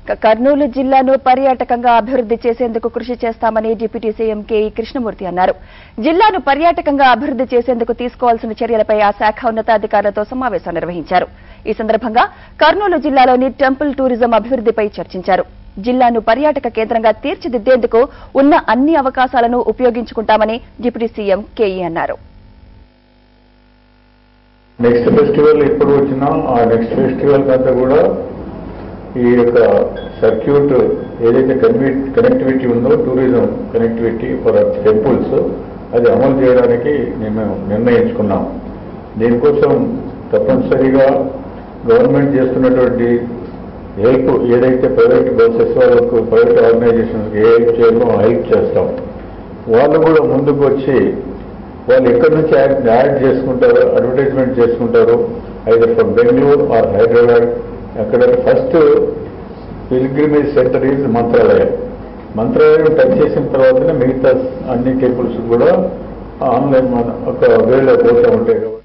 కర్నూలు జిల్లాను పర్యాటకంగా అభివృద్ధి చేసేందుకు కృషి చేస్తామని డిప్యూటీ సీఎం కేఈ కృష్ణమూర్తి అన్నారు. జిల్లాను పర్యాటకంగా అభివృద్ధి చేసేందుకు తీసుకోవాల్సిన చర్యలపై ఆ శాఖ ఉన్నతాధికారులతో సమావేశం నిర్వహించారు. ఈ సందర్భంగా కర్నూలు జిల్లాలోని టెంపుల్ టూరిజం అభివృద్ధిపై చర్చించారు. జిల్లాను పర్యాటక కేంద్రంగా తీర్చిదిద్దేందుకు ఉన్న అన్ని అవకాశాలను ఉపయోగించుకుంటామని డిప్యూటీ సీఎం కేఈ అన్నారు. నెక్స్ట్ ఫెస్టివల్ ఎప్పుడు వచ్చినా ఆ నెక్స్ట్ ఫెస్టివల్ కంతా కూడా ఈ యొక్క సర్క్యూట్ ఏదైతే కనెక్టివిటీ ఉందో టూరిజం కనెక్టివిటీ ఫర్ టెంపుల్స్ అది అమలు చేయడానికి మేము నిర్ణయించుకున్నాం. దీనికోసం తప్పనిసరిగా గవర్నమెంట్ చేస్తున్నటువంటి హెల్ప్ ఏదైతే ప్రైవేట్ బస్సెస్ వాళ్ళకు ప్రైవేట్ ఆర్గనైజేషన్స్కి ఏ హెల్ప్ చేయాలో హెల్ప్ చేస్తాం. వాళ్ళు కూడా ముందుకు వచ్చి వాళ్ళు ఎక్కడి నుంచి యాడ్ చేసుకుంటారో అడ్వర్టైజ్మెంట్ చేసుకుంటారో either from Bengaluru or Hyderabad. అక్కడ first pilgrimage centre is Mantralayam. Mantralayam touch చేసిన తర్వాతనే మిగతా అన్ని టెంపుల్స్ కూడా ఆన్లైన్ ఒక వేలో పోతూ ఉంటాయి.